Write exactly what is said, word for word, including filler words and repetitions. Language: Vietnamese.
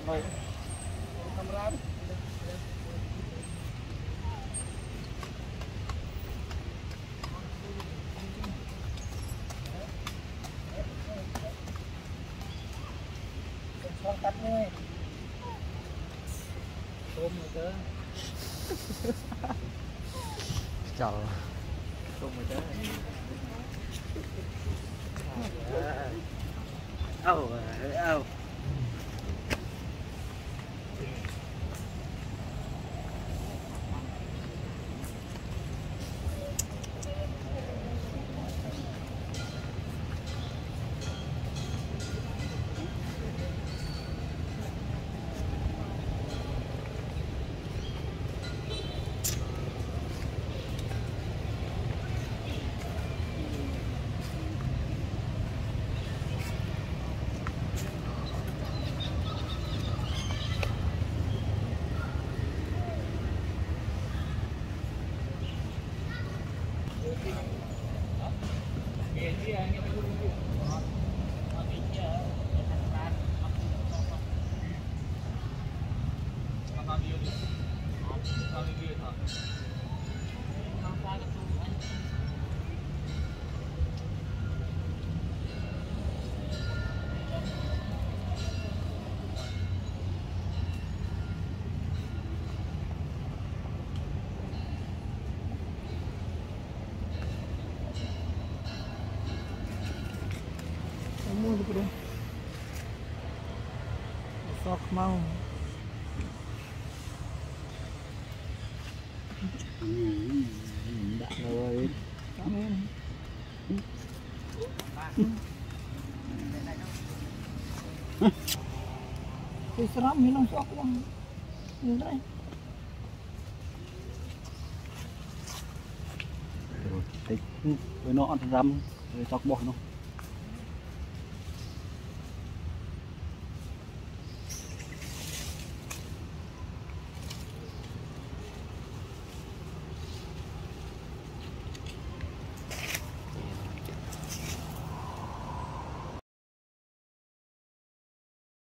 Rồi. Camera đi. Con cắt thôi. Tôm rồi chứ. Trời. Tôm rồi chứ. Oh, oh. Mua được rồi. Sọc mau. Đã rồi. Cảm ơn. Cái sắm nó sọc lắm. Như thế. Rồi, tích với nó ăn răm rồi sọc bỏ nó.